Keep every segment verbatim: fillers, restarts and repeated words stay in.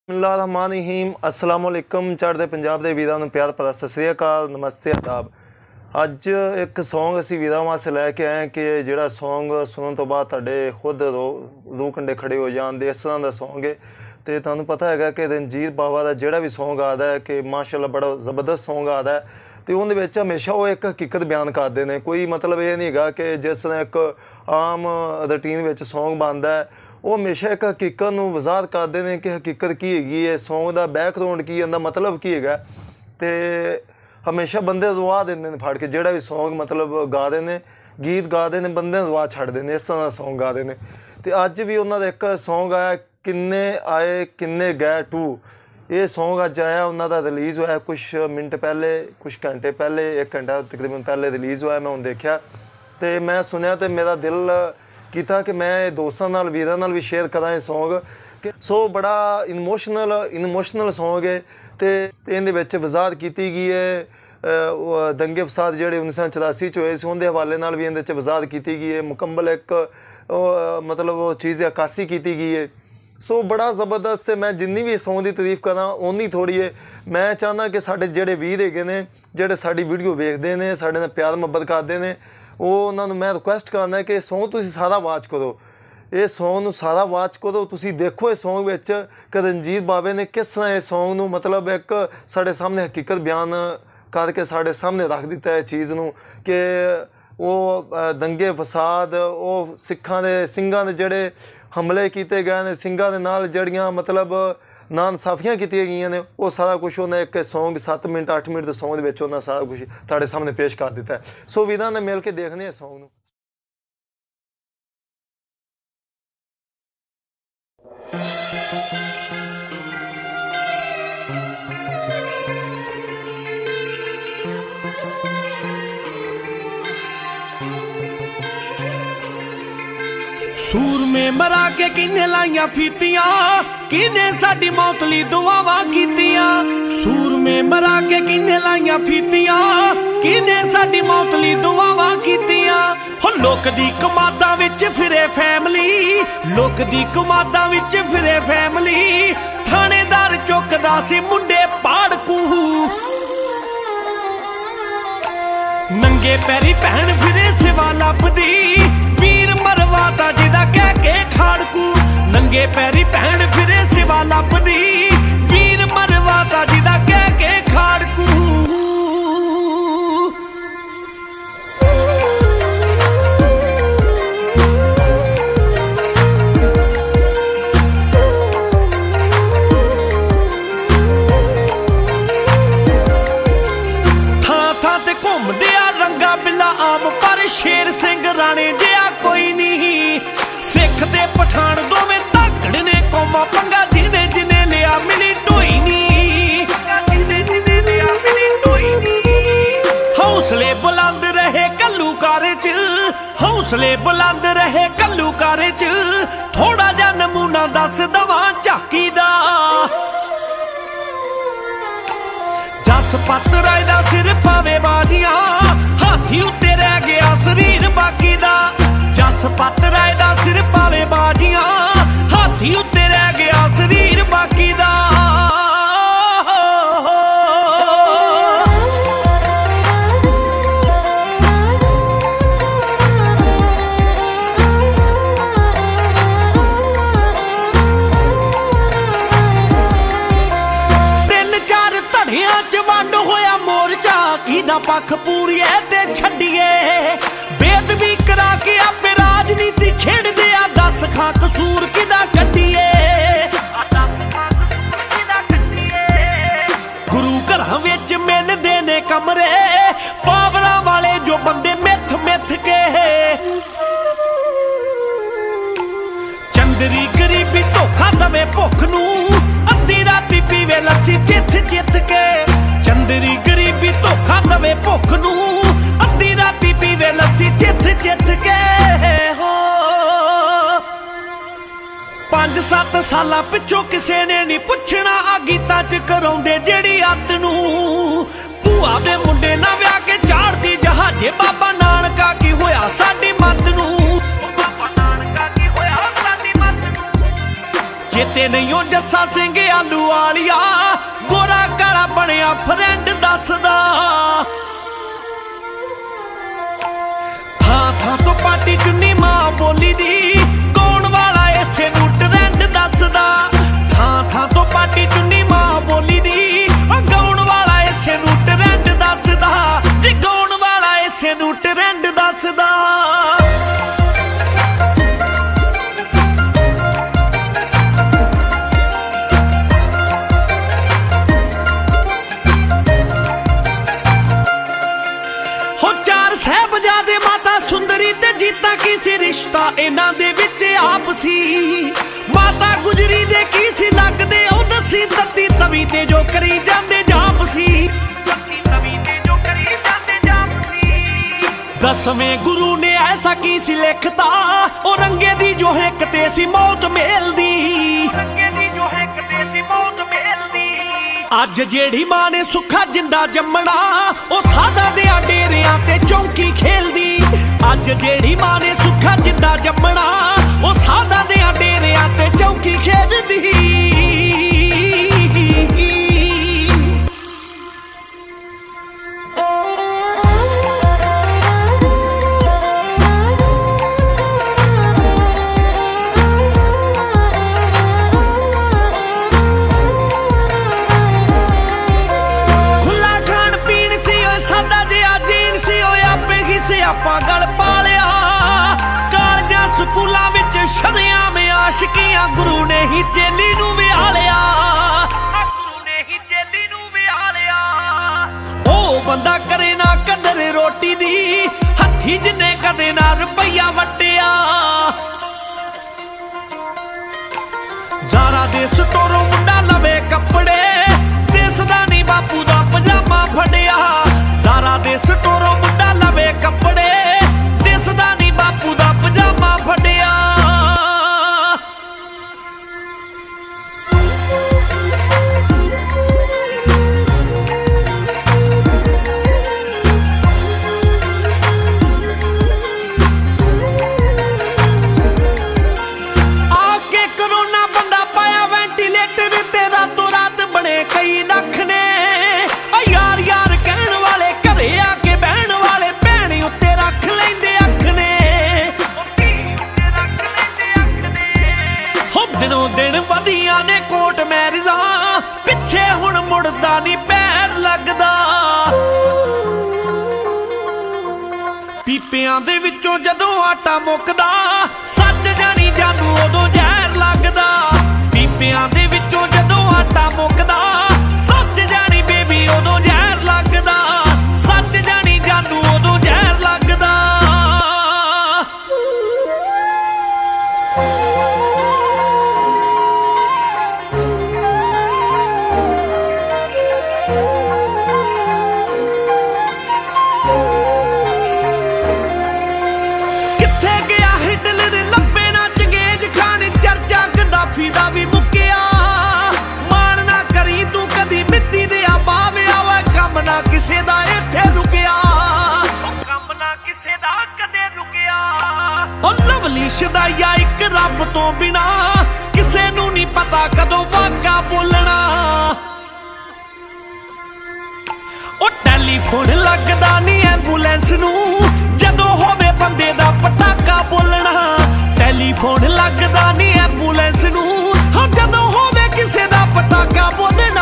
बिस्मिल्लाहिर्रहमानिर्रहीम अस्सलाम वालेकुम। चढ़ते पंजाब के वीरां नूं प्यार भरा सत श्री अकाल, नमस्ते, आदाब। अज एक सौंग असी वीरां वास्ते लैके आए कि जिहड़ा सौंग सुनने तो बाद तुहाडे खुद रो रूह कंडे खड़े हो जाते, इस तरह का सौंग है। तो तुहानूं पता है कि रणजीत बावा का जिहड़ा भी सौंग आता है कि माशाअल्लाह बड़ा ज़बरदस्त सौंग आता है। तो उहदे विच हमेशा वो एक हकीकत बयान करते हैं। कोई मतलब ये नहीं है कि जिस तरह एक आम रूटीन विच सौंग बनता है, वो हमेशा एक हकीकत नूं वजाहत करते हैं कि हकीकत की हैगी है, सौंग का बैकग्राउंड की है, मतलब की है। तो हमेशा बंदे रुआ देंगे ने फड़ के, जिहड़ा भी सौंग मतलब गा रहे हैं, गीत गा रहे हैं, बंदे रुआ छड्डदे ने, इस तरह सौंग गा रहे हैं। तो अज भी उन्होंने एक सौंग आया किन्ने आए किन्ने गए टू, ये सौंग अज आया, उन्होंने रिलीज़ होया कुछ मिनट पहले, कुछ घंटे पहले, एक घंटा तकरीबन पहले रिलीज़ होया। मैं हुण देखा तो मैं सुनिया तो मेरा दिल किया कि मैं दोस्तों नाल वीरां नाल भी शेयर करा ये सौंग कि सो बड़ा इमोशनल इमोशनल सौंग है। तो इहदे विच वजाहत की गई है दंगे फसाद जिहड़े उन्नीस सौ चौरासी च होए सी, उहदे हवाले नाल भी इहदे च वजाहत की गई है, मुकम्मल एक मतलब वो चीज़ अक्कासी की गई है। सो बड़ा ज़बरदस्त है। मैं जिन्नी भी सौंग की तारीफ करा उन्नी थोड़ी है। मैं चाहना कि साडे जिहड़े वीर हैगे ने, जिहड़े साडी वीडियो वेखदे ने, साडे नाल प्यार मुहब्बत करदे ने, वो उन्होंने मैं रिक्वेस्ट करना कि सौंग तुसीं सारा वाच करो, ये सौंग नूं सारा वाच करो, तुसीं देखो इस सौंग विच कि रणजीत बावे ने किस तरह इस सौंग नूं मतलब एक साडे सामने हकीकत बयान करके साडे सामने रख दिता है चीज़ नूं कि वो दंगे फसाद, वो सिखां दे सिंघां दे जिहड़े हमले किए गए ने, सिंघां दे नाल जिहड़ियां मतलब नाइंसाफियां कीतियां गईयां ने, वो सारा कुछ उन्हें एक सौंग सत्त मिनट अठ मिनट के सौंग दे विच उन्हें सारा कुछ तुहाडे सामने पेश कर दिता है। सो वीरां ने मिल के देखने सौंग नूं। सूर में मरा के किन्ने लाइया फीतियां, किन्ने साडी मौत लई दुआवां कीतियां। सूर में मरा के किन्ने लाइया फीतियां, किन्ने साडी मौत लई दुआवां कीतियां। हो लोक दी कमादा विच फिरे फैमिली, लोक दी कमादा विच फिरे फैमिली। थानेदार चुकदा सी मुंडे पाड़कू, नंगे पैरी भैन फिरे सिवा लभदी। वीर मरवाता जिदा कह के खाड़कू, नंगे पैरी भैन फिरे सिवा लभदी। वीर मरवाता जिदा कह के खाड़कू। थां थां ते घुमदे आ रंगा बिला आम, पर शेर सिंह राणे जिहा कोई नहीं। सिख ते पठान दोवें धाकड़ ने कौमां पंगा, जिने जिने लिया मिली ढोई नी। हौसले बुलंद रहे घल्लूकारे च, हौसले बुलंद रहे घल्लूकारे च। थोड़ा जा नमूना दस दवां झाकी दा, जस पत राय दा सिर पावे बाजियां। हाथी उत्ते रह गया शरीर बाकी दा, जस पत राय दा सिर पावे बाजियां। हाथी उत्ते रह गया शरीर बाकी दा। तिन चार धड़ियां च वंड होया मोर्चा, किदा पक्ष पूरीए ते छड्डिए। बेदबी करा के आपे राजनीति खेड़दे आ, दस खां कसूर किदा कड्डिए। गुरु घरां विच मिलदे ने कमरे, पावरां वाले जो बंदे मिथ मिथ के। चंदरी गरीबी धोखा दवे भुख नूं, अद्धी राती पीवे लस्सी जिथ जिथ के। चंदरी गरीबी धोखा दवे भुख नूं, अद्धी राती पीवे लस्सी जिथ जिथ के। हो पंज सत्त सालां पिछों किसे ने नहीं पुछना, आ गीतां च कराउंदे जेड़ी अत नूं। भूआ दे मुंडे ना विआह के चाड़दी जहाजे, बाबा नानका की होया साडी मत नूं। चेते नहीं ओ जस्सा सिंह आलू वालिया गोरा काला बनिया फ्रेंड दसदा थां थां तो पार्टी चुन्नी मां बोली दी कौन वाला इसे नू ट्रेंड दसदा थां थां तो पार्टी चुन्नी मां बोली दी गाउन वाला इसे नू ट्रेंड दसदा जी गाउन वाला इसे नू ट्रेंड दसदा साहबजादे माता सुंदरी ते जीता की सी रिश्ता इन्हां दे विच आपसी माता गुजरी दे की सी लगदे ओ दसी तत्ती तवी ते जो करी जांदे जापसी तत्ती तवी ते जो करी जांदे जापसी दसवें गुरु ने ऐसा की सी लिखता ओ रंगे दी जो हिक ते सी मौत मेल दी रंगे दी जो हिक ते सी मौत मेल दी अज जेड़ी मां ने सुखा जिंदा जम्मना ओ सादा दे डेरियां ते चौंकी खेलदी अज जेड़ी मां ने सुखा जिंदा जम्मना ओ सादा दे डेरियां ते चौंकी खेलदी ਆਪਾਂ ਗਲ ਪਾਲਿਆ ਕਾਲਜਾਂ ਸਕੂਲਾਂ ਵਿੱਚ ਸ਼ਰਿਆਮ ਆਸ਼ਕੀਆਂ ਗੁਰੂ ਨੇ ਹੀ ਚੇਲੀ ਨੂੰ ਵਿਆਲਿਆ ਗੁਰੂ ਨੇ ਹੀ ਚੇਲੀ ਨੂੰ ਵਿਆਲਿਆ ਉਹ ਬੰਦਾ ਕਰੇ ਨਾ ਕਦਰ ਰੋਟੀ ਦੀ ਹੱਥੀ ਜਿੰਨੇ ਕਦੇ ਨਾ ਰੁਪਈਆ ਵਟਿਆ ਜ਼ਾਰਾ ਦੇ ਸਟੋਰੋਂ ਮੁੰਡਾ ਲਵੇ ਕੱਪੜੇ ਦਿਸਦਾ ਨਹੀਂ ਬਾਪੂ ਦਾ ਪਜਾਮਾ ਫੜਿਆ ਜ਼ਾਰਾ ਦੇ ਸਟੋਰੋਂ ਮੁੰਡਾ ਲਵੇ ਕੱਪੜੇ ਦਿਸਦਾ ਨਹੀਂ ਬਾਪੂ ਦਾ ਪਜਾਮਾ ਫੜਿਆ ਆ ਕੇ ਕਰੋਨਾ ਬੰਦਾ ਪਾਇਆ ਵੈਂਟੀਲੇਟਰ ਤੇ ਰਾਤੋਂ ਰਾਤ ਬਣੇ ਕਈ ਲੱਖ ਨੇ ਆ ਯਾਰ ਯਾਰ ਕਹਿਣ ਵਾਲੇ ਘਰੇ ਆ ਕੇ ਬਹਿਣ ਵਾਲੇ ਭੈਣ ਉੱਤੇ ਰੱਖ ਲੈਂਦੇ ਅੱਖ ਨੇ ਹੋ ਦਿਨੋਂ ਦਿਨ ਵਧੀਆਂ ਨੇ ਕੋਟ ਮੈਰਿਜਾਂ ਪਿੱਛੇ ਹੁਣ ਮੁੜਦਾ ਨਹੀਂ ਪੈਰ ਲੱਗਦਾ ਪੀਪਿਆਂ ਦੇ ਵਿੱਚੋਂ ਜਦੋਂ ਆਟਾ ਮੁੱਕਦਾ ਸੱਜ ਜਾਣੀ ਜਾਨੂੰ ਉਦੋਂ ਜ਼ਹਿਰ ਲੱਗਦਾ ਪੀਪਿਆਂ ਦੇ ਵਿੱਚੋਂ ਜਦੋਂ ਆਟਾ ਮੁੱਕਦਾ ਸੱਜ ਜਾਣੀ ਬੇਬੀ ਉਦੋਂ ਜ਼ਹਿਰ ਲੱਗਦਾ ਸੱਜ ਜਾਣੀ ਜਾਨੂੰ ਉਦੋਂ ਜ਼ਹਿਰ ਲੱਗਦਾ ਕਿੱਥੇ ਗਿਆ ਹਿਟਲਰ ਲੱਭੇ ਨਾ ਚੰਗੇਜ਼ ਖਾਨ ਚਰਚਾ ਗਦਾਫੀ ਦਾ ਵੀ ਮੁੱਕਿਆ ਮਾਣ ਨਾ ਕਰੀ ਤੂੰ ਕਦੀ ਮਿੱਟੀ ਦੇ ਆ ਬਾਵਿਆ ਵਾ ਕੰਮ ਨਾ ਕਿਸੇ ਦਾ ਇੱਥੇ ਰੁਕਿਆ ਕੰਮ ਨਾ ਕਿਸੇ ਦਾ ਕਦੇ ਰੁਕਿਆ ਉਹ ਲਵਲੀ ਸ਼ਦਾਇਆ ਇੱਕ ਰੱਬ ਤੋਂ ਬਿਨਾ ਕਿਸੇ ਨੂੰ ਨਹੀਂ ਪਤਾ ਕਦੋਂ ਵਾਕਾ ਬੋਲਣਾ ਉਹ ਟੈਲੀਫੋਨ ਲੱਗਦਾ ਨਹੀਂ ਐਂਬੂਲੈਂਸ ਨੂੰ ਜਦੋਂ ਹੋਵੇ ਬੰਦੇ ਦਾ ਪਟਾਕਾ ਬੋਲਣਾ ਟੈਲੀਫੋਨ ਲੱਗਦਾ ਨਹੀਂ ਐਂਬੂਲੈਂਸ ਨੂੰ ਹਾਂ ਜਦੋਂ ਹੋਵੇ ਕਿਸੇ ਦਾ ਪਟਾਕਾ ਬੋਲਣਾ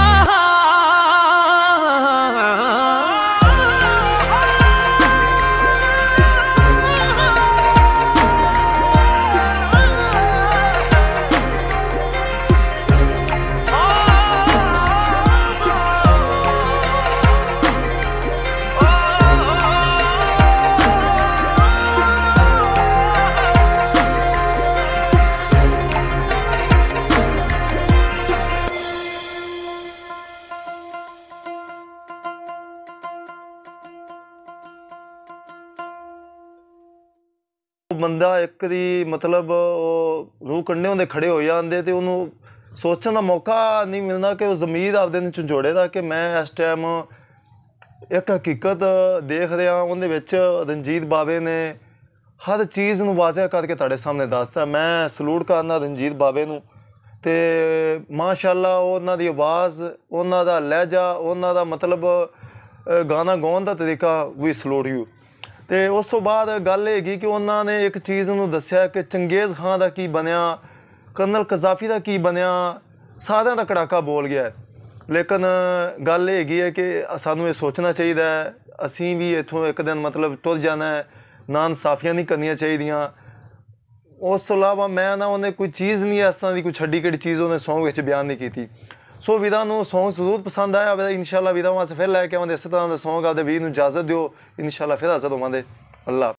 ਬੰਦਾ ਇੱਕ ਦੀ ਮਤਲਬ ਉਹ ਰੂਹ ਕੰਢੇ ਹੁੰਦੇ ਖੜੇ ਹੋ ਜਾਂਦੇ ਤੇ ਉਹਨੂੰ ਸੋਚਣ ਦਾ ਮੌਕਾ ਨਹੀਂ ਮਿਲਦਾ ਕਿ ਉਹ ਜ਼ਮੀਰ ਆਪਦੇ ਨੂੰ ਝੰਜੋੜੇ ਦਾ ਕਿ ਮੈਂ ਇਸ ਟਾਈਮ ਇੱਕ ਹਕੀਕਤ ਦੇਖ ਰਿਹਾ ਉਹਦੇ ਵਿੱਚ ਰਣਜੀਤ ਬਾਵੇ ਨੇ ਹਰ ਚੀਜ਼ ਨੂੰ ਵਾਜ਼ਿਹ ਕਰਕੇ ਤੁਹਾਡੇ ਸਾਹਮਣੇ ਦੱਸਤਾ। ਮੈਂ ਸਲੂਟ ਕਰਨਾ ਰਣਜੀਤ ਬਾਵੇ ਨੂੰ ਤੇ ਮਾਸ਼ਾਅੱਲਾ ਉਹਨਾਂ ਦੀ ਆਵਾਜ਼, ਉਹਨਾਂ ਦਾ ਲਹਿਜਾ, ਉਹਨਾਂ ਦਾ ਮਤਲਬ ਅ, ਗਾਣਾ ਗਾਉਣ ਦਾ ਤਰੀਕਾ ਵੀ ਸਲੂਟ ਯੂ। ਤੇ ਉਸ ਤੋਂ ਬਾਅਦ ਗੱਲ ਇਹ ਹੈਗੀ ਕਿ ਉਹਨਾਂ ਨੇ ਇੱਕ ਚੀਜ਼ ਨੂੰ ਦੱਸਿਆ ਕਿ ਚੰਗੇਜ਼ ਖਾਨ ਦਾ ਕੀ ਬਣਿਆ, ਕਰਨਲ ਕਜ਼ਾਫੀ ਦਾ ਕੀ ਬਣਿਆ, ਸਾਰਿਆਂ ਦਾ ਕੜਾਕਾ ਬੋਲ ਗਿਆ। ਲੇਕਿਨ ਗੱਲ ਇਹ ਹੈਗੀ ਹੈ ਕਿ ਸਾਨੂੰ ਇਹ ਸੋਚਣਾ ਚਾਹੀਦਾ ਹੈ ਅਸੀਂ ਵੀ ਇੱਥੋਂ ਇੱਕ ਦਿਨ ਮਤਲਬ ਟੁਰ ਜਾਣਾ ਹੈ, ਨਾ ਇਨਸਾਫੀਆਂ ਨਹੀਂ ਕਰਨੀਆਂ ਚਾਹੀਦੀਆਂ। ਉਸ ਤੋਂ ਇਲਾਵਾ ਮੈਂ ਨਾ ਉਹਨੇ ਕੋਈ ਚੀਜ਼ ਨਹੀਂ ਇਸ ਤਰ੍ਹਾਂ ਦੀ ਕੋਈ ਛੱਡੀ ਕਿਹੜੀ ਚੀਜ਼ ਉਹਨੇ ਸੌਂਗ ਵਿੱਚ ਬਿਆਨ ਨਹੀਂ ਕੀਤੀ। ਸੋ ਵੀਰਾਂ ਨੂੰ ਸੌਂਗ ਜ਼ਰੂਰ ਪਸੰਦ ਆਇਆ ਹੋਵੇ। ਇਨਸ਼ਾਅੱਲਾ ਵੀਰਾਂ ਵਾਸਤੇ ਫਿਰ ਲੈ ਕੇ ਆਵਾਂਗੇ ਇਸ ਤਰ੍ਹਾਂ ਦੇ ਸੌਂਗ। ਆਪਦੇ ਵੀਰ ਨੂੰ ਇਜਾਜ਼ਤ ਦਿਓ, ਇਨਸ਼ਾਅੱਲਾ ਫਿਰ ਹਾਜ਼ਰ ਹੋਵਾਂਗੇ। ਅੱਲਾ।